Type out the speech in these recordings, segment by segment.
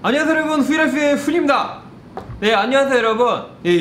안녕하세요 여러분, 후이라이프의 훈입니다. 네, 안녕하세요 여러분. 예,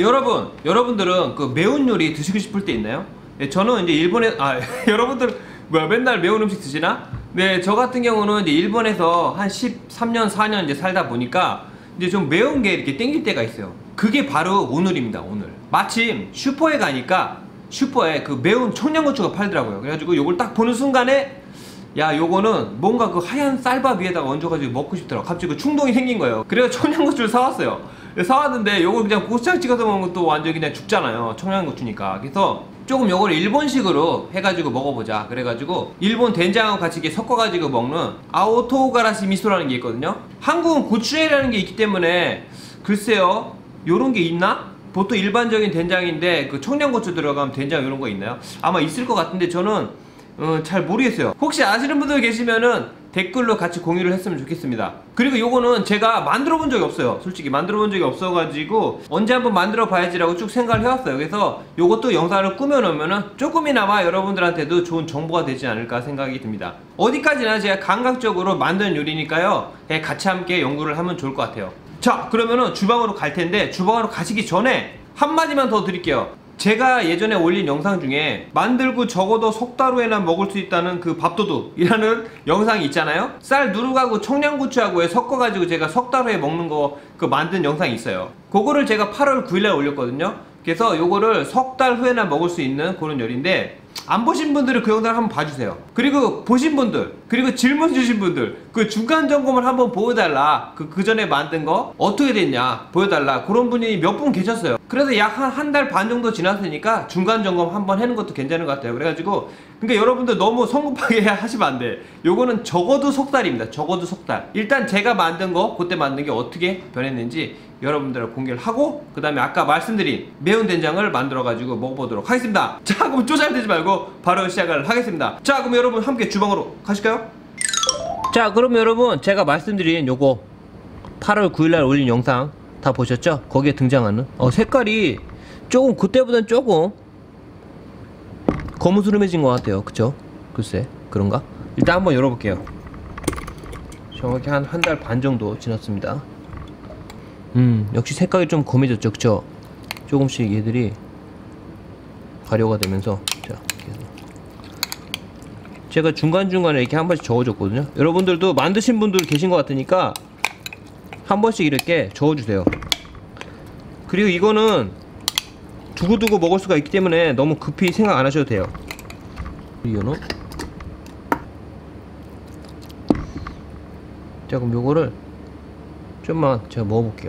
여러분들은 그 매운 요리 드시고 싶을 때 있나요? 예, 저는 이제 일본에 여러분들 뭐야 맨날 매운 음식 드시나? 네, 저 같은 경우는 이제 일본에서 한 13년 4년 이제 살다 보니까 이제 좀 매운 게 이렇게 땡길 때가 있어요. 그게 바로 오늘입니다. 오늘 마침 슈퍼에 가니까 슈퍼에 그 매운 청양고추가 팔더라고요. 그래가지고 요걸 딱 보는 순간에 야, 요거는 뭔가 그 하얀 쌀밥 위에다가 얹어가지고 먹고 싶더라고. 갑자기 그 충동이 생긴 거예요. 그래서 청양고추를 사왔어요. 사왔는데 요걸 그냥 고추장 찍어서 먹으면 또 완전히 그냥 죽잖아요, 청양고추니까. 그래서 조금 요걸 일본식으로 해가지고 먹어보자. 그래가지고 일본 된장하고 같이 이렇게 섞어가지고 먹는 아오토우가라시 미소라는 게 있거든요. 한국은 고추장이라는 게 있기 때문에 글쎄요, 요런 게 있나? 보통 일반적인 된장인데 그 청양고추 들어가면 된장 이런 거 있나요? 아마 있을 것 같은데 저는 잘 모르겠어요. 혹시 아시는 분들 계시면은 댓글로 같이 공유를 했으면 좋겠습니다. 그리고 요거는 제가 만들어 본 적이 없어요. 솔직히 만들어 본 적이 없어가지고 언제 한번 만들어 봐야지라고 쭉 생각을 해왔어요. 그래서 요것도 영상을 꾸며 놓으면은 조금이나마 여러분들한테도 좋은 정보가 되지 않을까 생각이 듭니다. 어디까지나 제가 감각적으로 만든 요리니까요, 같이 함께 연구를 하면 좋을 것 같아요. 자, 그러면은 주방으로 갈 텐데, 주방으로 가시기 전에 한마디만 더 드릴게요. 제가 예전에 올린 영상 중에 만들고 적어도 석 달 후에나 먹을 수 있다는 그 밥도둑이라는 영상이 있잖아요. 쌀 누룩하고 청양고추하고 섞어가지고 제가 석 달 후에 먹는 거 그 만든 영상이 있어요. 그거를 제가 8월 9일날 올렸거든요. 그래서 요거를 석 달 후에나 먹을 수 있는 그런 요리인데, 안 보신 분들은 그 영상을 한번 봐주세요. 그리고 보신 분들, 그리고 질문 주신 분들, 그 중간 점검을 한번 보여달라, 그 전에 만든 거 어떻게 됐냐 보여달라, 그런 분이 몇 분 계셨어요. 그래서 약 한 달 반 정도 지났으니까 중간 점검 한번 하는 것도 괜찮은 것 같아요. 그래가지고 그러니까 여러분들 너무 성급하게 하시면 안 돼. 요거는 적어도 석 달입니다. 적어도 석 달. 일단 제가 만든 거, 그때 만든 게 어떻게 변했는지 여러분들을 공개를 하고, 그 다음에 아까 말씀드린 매운 된장을 만들어 가지고 먹어보도록 하겠습니다. 자, 그럼 쪼잘대지 말고 바로 시작을 하겠습니다. 자, 그럼 여러분 함께 주방으로 가실까요? 자, 그럼 여러분 제가 말씀드린 요거 8월 9일날 올린 영상 다 보셨죠? 거기에 등장하는 색깔이 조금 그때보다는 조금 거무스름해진 것 같아요. 그쵸? 글쎄, 그런가? 일단 한번 열어볼게요. 정확히 한 달 반 정도 지났습니다. 역시 색깔이 좀 검해졌죠. 그쵸? 조금씩 얘들이 가려가 되면서, 자, 제가 중간중간에 이렇게 한 번씩 저어줬거든요. 여러분들도 만드신 분들 계신 것 같으니까 한 번씩 이렇게 저어주세요. 그리고 이거는 두고두고 먹을 수가 있기 때문에 너무 급히 생각 안 하셔도 돼요. 이거는, 자, 그럼 요거를 좀만 제가 먹어볼게요.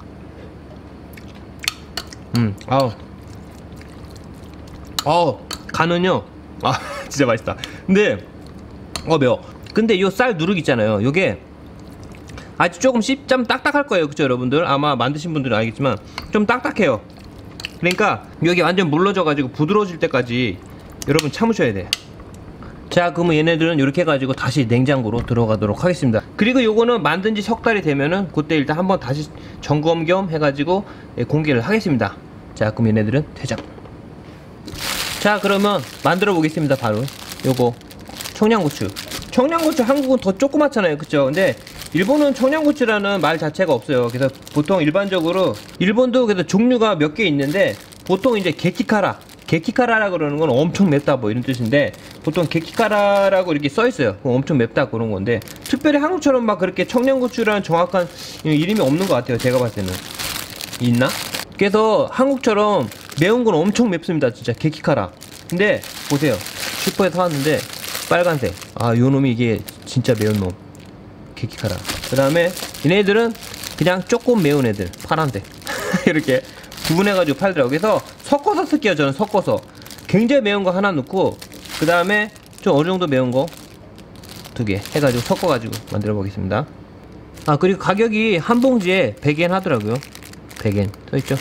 간은요, 진짜 맛있다. 근데 매워. 근데 요 쌀 누룩 있잖아요, 요게 아주 조금 좀 딱딱할 거예요. 그쵸 여러분들? 아마 만드신 분들은 알겠지만 좀 딱딱해요. 그러니까 여기 완전 물러져 가지고 부드러워질 때까지 여러분 참으셔야 돼. 자, 그러면 얘네들은 이렇게 해가지고 다시 냉장고로 들어가도록 하겠습니다. 그리고 요거는 만든 지 석 달이 되면은 그때 일단 한번 다시 점검 겸 해가지고 공개를 하겠습니다. 자, 그럼 얘네들은 퇴장. 자, 그러면 만들어 보겠습니다. 바로 요거 청양고추 한국은 더 조그맣잖아요. 그쵸? 근데 일본은 청양고추라는 말 자체가 없어요. 그래서 보통 일반적으로 일본도 그래서 종류가 몇 개 있는데, 보통 이제 게키카라라고 그러는 건 엄청 맵다 뭐 이런 뜻인데, 보통 게키카라라고 이렇게 써 있어요. 엄청 맵다 그런 건데, 특별히 한국처럼 막 그렇게 청양고추라는 정확한 이름이 없는 것 같아요. 제가 봤을 때는. 있나? 그래서 한국처럼 매운 건 엄청 맵습니다. 진짜 게키카라. 근데 보세요, 슈퍼에서 사왔는데 빨간색, 요 놈이 이게 진짜 매운 놈, 게키카라. 그 다음에 얘네들은 그냥 조금 매운 애들, 파란색. 이렇게 구분해가지고 팔더라고요. 그래서 섞어서 쓸게요. 저는 섞어서 굉장히 매운 거 하나 넣고, 그 다음에 좀 어느정도 매운 거 2개 해가지고 섞어가지고 만들어 보겠습니다. 그리고 가격이 한 봉지에 100엔 하더라고요. 100엔 써있죠.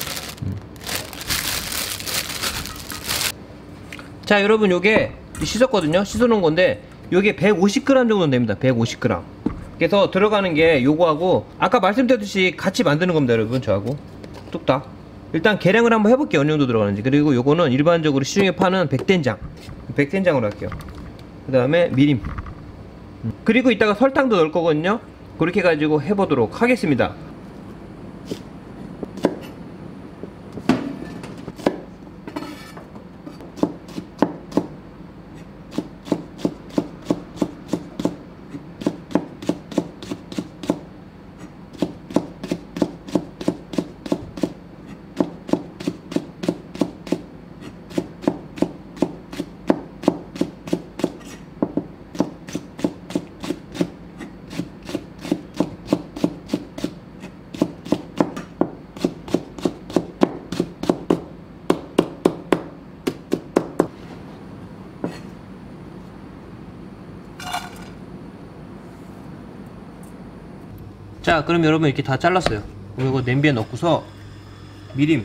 자, 여러분 요게 씻었거든요. 씻어놓은 건데 요게 150g 정도 됩니다. 150g. 그래서 들어가는 게 요거하고 아까 말씀드렸듯이 같이 만드는 겁니다. 여러분, 저하고 뚝딱 일단 계량을 한번 해볼게요. 어느 정도 들어가는지. 그리고 요거는 일반적으로 시중에 파는 백된장으로 할게요. 그 다음에 미림, 그리고 이따가 설탕도 넣을 거거든요. 그렇게 가지고 해보도록 하겠습니다. 자, 그럼 여러분 이렇게 다 잘랐어요. 그럼 이거 냄비에 넣고서 미림.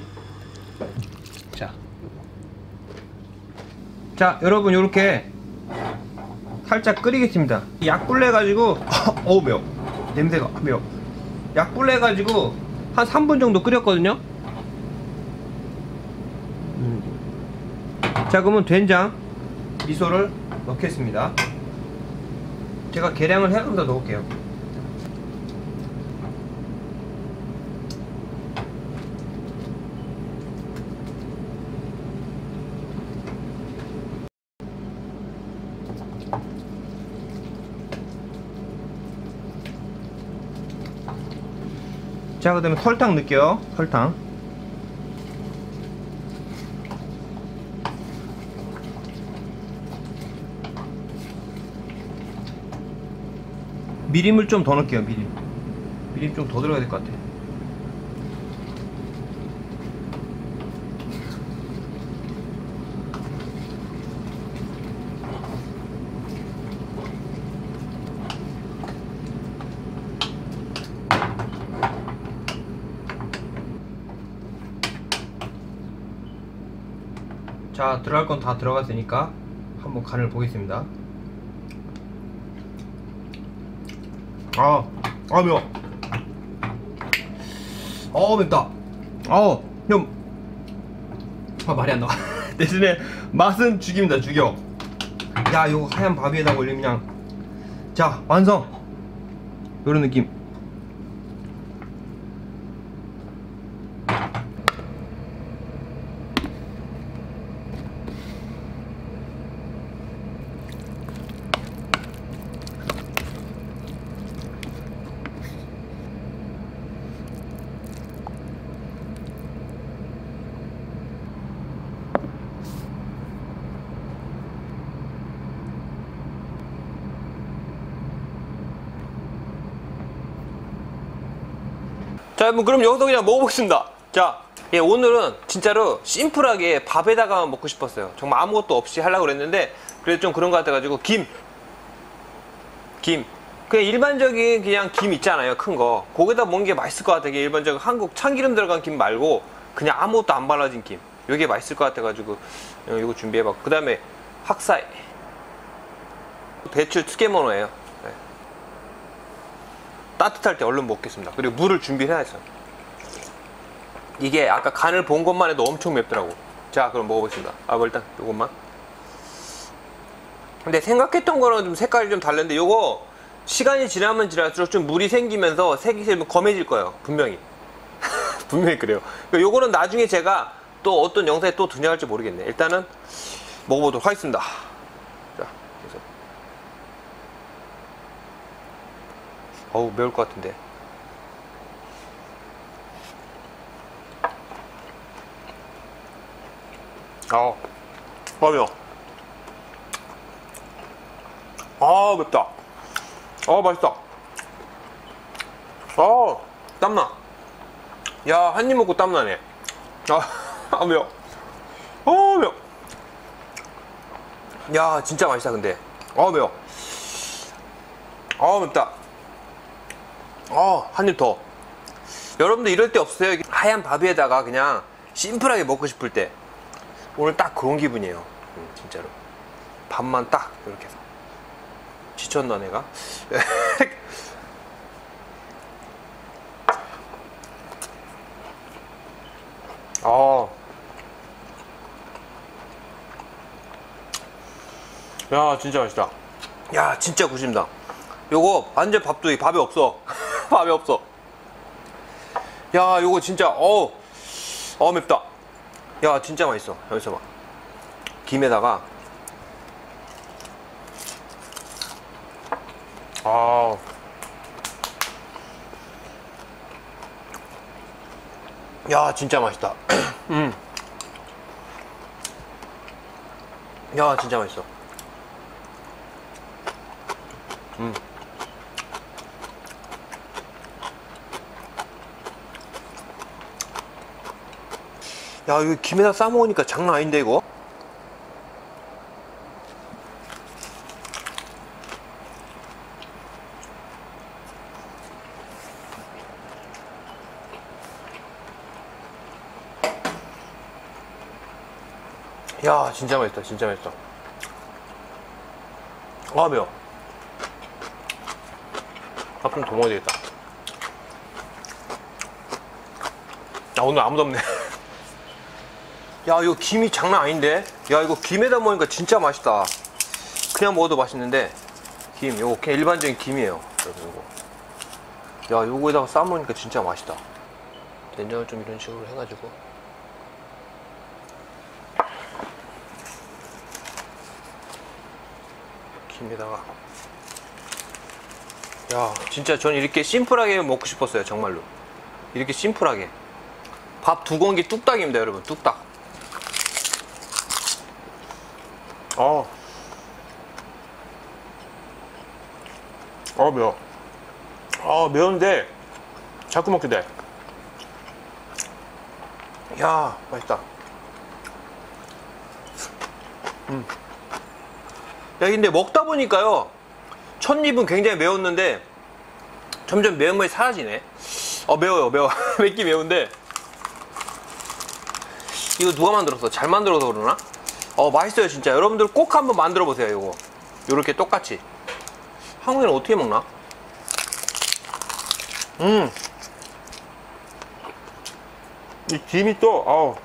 자, 여러분 요렇게 살짝 끓이겠습니다. 약불 내가지고 어우 매워. 냄새가 매워. 약불 내가지고 한 3분 정도 끓였거든요. 자, 그러면 된장, 미소를 넣겠습니다. 제가 계량을 해서 넣을게요. 자, 그 다음에 설탕 넣을게요. 설탕. 미림을 좀 더 넣을게요. 미림 좀 더 들어가야 될 것 같아. 자, 들어갈 건 다 들어갔으니까 한번 간을 보겠습니다. 매워. 맵다. 형. 말이 안 나와. 대신에 맛은 죽입니다. 죽여. 야, 요거 하얀 밥 위에다 올리면 그냥. 자, 완성. 요런 느낌. 자, 여러분, 그럼 여기서 그냥 먹어보겠습니다. 자, 오늘은 진짜로 심플하게 밥에다가 먹고 싶었어요. 정말 아무것도 없이 하려고 그랬는데 그래도 좀 그런 것 같아가지고 김 그냥 일반적인 그냥 김 있잖아요. 큰 거. 거기다 먹는 게 맛있을 것 같아요. 일반적인 한국 참기름 들어간 김 말고 그냥 아무것도 안 발라진 김. 이게 맛있을 것 같아가지고 이거 준비해봤고, 그 다음에 학사이, 배추 트게모노예요. 네. 따뜻할 때 얼른 먹겠습니다. 그리고 물을 준비해야죠. 이게 아까 간을 본 것만 해도 엄청 맵더라고. 자, 그럼 먹어보겠습니다. 뭐 일단 요것만. 근데 생각했던 거랑 좀 색깔이 좀 다른데, 요거 시간이 지나면 지날수록 좀 물이 생기면서 색이 좀 검해질 거예요. 분명히. 분명히 그래요. 요거는 나중에 제가 또 어떤 영상에 또 등장할지 모르겠네. 일단은 먹어보도록 하겠습니다. 자, 그래서 어우, 매울 것 같은데. 매워. 맵다. 맛있다. 땀나. 야, 한 입 먹고 땀나네. 매워. 매워. 야, 진짜 맛있다, 근데. 매워. 맵다. 한 입 더. 여러분들 이럴 때 없어요? 하얀 밥 위에다가 그냥 심플하게 먹고 싶을 때. 오늘 딱 그런 기분이에요. 진짜로. 밥만 딱 이렇게 해서. 지쳤나 내가? 야, 진짜 맛있다. 야, 진짜 굿입니다. 요거 완전 밥도둑이. 밥이 없어. 밥이 없어. 야, 요거 진짜 맵다. 야, 진짜 맛있어. 여기서 봐. 김에다가 야, 진짜 맛있다. 야, 진짜 맛있어. 야, 이거 김에다 싸먹으니까 장난 아닌데, 이거? 야, 진짜 맛있다. 진짜 맛있어. 아, 매워. 밥 좀 더 먹어야 되겠다. 야, 오늘 아무도 없네. 야, 이거 김이 장난 아닌데? 야, 이거 김에다 먹으니까 진짜 맛있다. 그냥 먹어도 맛있는데 김, 요거 그냥 일반적인 김이에요. 요거. 야, 요거에다가 싸 먹으니까 진짜 맛있다. 된장을 좀 이런 식으로 해가지고 김에다가. 야, 진짜 전 이렇게 심플하게 먹고 싶었어요. 정말로 이렇게 심플하게 밥 2공기 뚝딱입니다, 여러분. 뚝딱. 매워. 매운데 자꾸 먹게 돼. 야, 맛있다. 야, 근데 먹다 보니까요, 첫 입은 굉장히 매웠는데 점점 매운맛이 사라지네. 매워요. 맵긴 매운데 이거 누가 만들었어? 잘 만들어서 그러나? 맛있어요, 진짜. 여러분들 꼭 한번 만들어 보세요. 이거 요렇게 똑같이. 한국에는 어떻게 먹나? 이 김이 또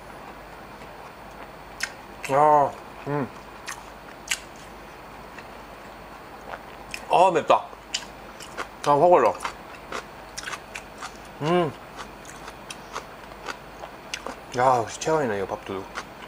맵다. 확 올라. 야, 역시 최강이네, 이거 밥도둑.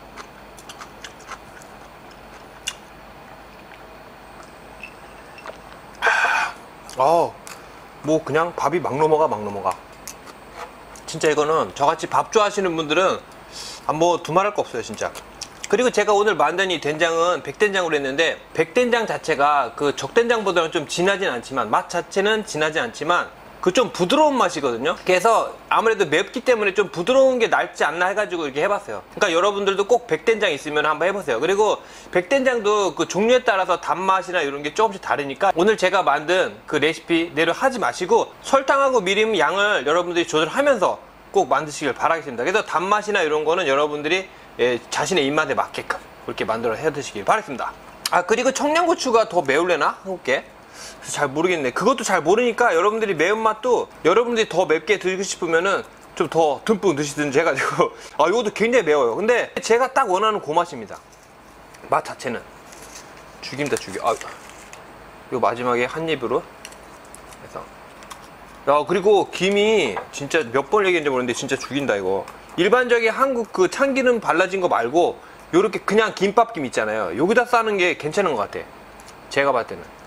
뭐 그냥 밥이 막 넘어가. 진짜 이거는 저같이 밥 좋아하시는 분들은 뭐 두말할 거 없어요, 진짜. 그리고 제가 오늘 만든 이 된장은 백된장으로 했는데, 백된장 자체가 그 적된장보다는 좀 진하진 않지만, 맛 자체는 진하지 않지만 그 좀 부드러운 맛이거든요. 그래서 아무래도 맵기 때문에 좀 부드러운 게 낫지 않나 해가지고 이렇게 해봤어요. 그러니까 여러분들도 꼭 백된장 있으면 한번 해보세요. 그리고 백된장도 그 종류에 따라서 단맛이나 이런 게 조금씩 다르니까 오늘 제가 만든 그 레시피대로 하지 마시고 설탕하고 미림 양을 여러분들이 조절하면서 꼭 만드시길 바라겠습니다. 그래서 단맛이나 이런 거는 여러분들이 자신의 입맛에 맞게끔 그렇게 만들어 해 드시길 바라겠습니다. 그리고 청양고추가 더 매울래나? 한국게 잘 모르겠네. 그것도 잘 모르니까 여러분들이 매운맛도 여러분들이 더 맵게 드시고 싶으면은 좀 더 듬뿍 드시든지 해가지고 이것도 굉장히 매워요. 근데 제가 딱 원하는 그 맛입니다. 맛 자체는 죽입니다, 죽여. 이거 마지막에 한 입으로 해서. 야, 그리고 김이 진짜 몇 번 얘기했는지 모르겠는데 진짜 죽인다, 이거. 일반적인 한국 그 참기름 발라진 거 말고 요렇게 그냥 김밥김 있잖아요. 여기다 싸는 게 괜찮은 것 같아, 제가 봤을 때는.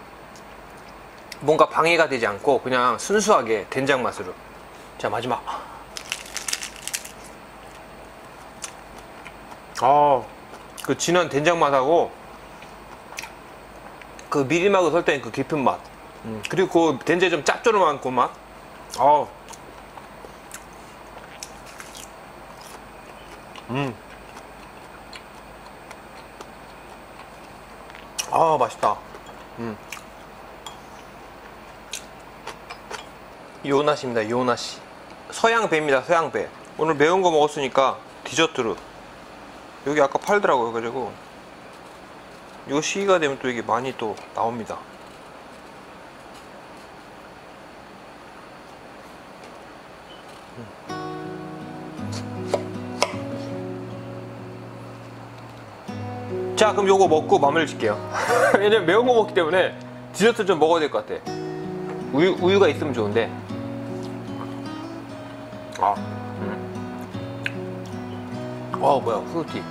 뭔가 방해가 되지 않고 그냥 순수하게 된장 맛으로. 자, 마지막. 그 진한 된장 맛하고 그 미림하고 설탕의 그 깊은 맛, 그리고 그 된장이 좀 짭조름한 그 맛. 맛있다. 요낫입니다, 요낫이. 서양배입니다, 서양배. 오늘 매운 거 먹었으니까 디저트로 여기 아까 팔더라고요. 그래가지고 이거 시기가 되면 또 이게 많이 또 나옵니다. 자, 그럼 요거 먹고 마무리 질게요. 왜냐면 매운 거 먹기 때문에 디저트 좀 먹어야 될 것 같아. 우유가 있으면 좋은데. 뭐야, 후르티.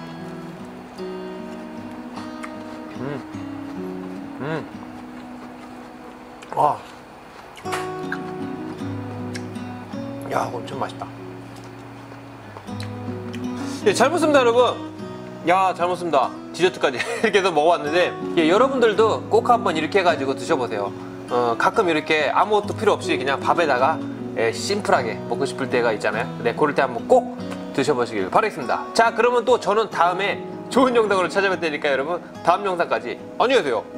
야, 엄청 맛있다. 예, 잘 먹습니다, 여러분. 야, 잘 먹습니다. 디저트까지 이렇게 해서 먹어봤는데, 예, 여러분들도 꼭 한번 이렇게 해가지고 드셔보세요. 가끔 이렇게 아무것도 필요 없이 그냥 밥에다가 심플하게 먹고 싶을 때가 있잖아요. 네, 그럴 때 한번 꼭 드셔보시길 바라겠습니다. 자, 그러면 또 저는 다음에 좋은 영상으로 찾아뵐 테니까 여러분, 다음 영상까지 안녕히 계세요.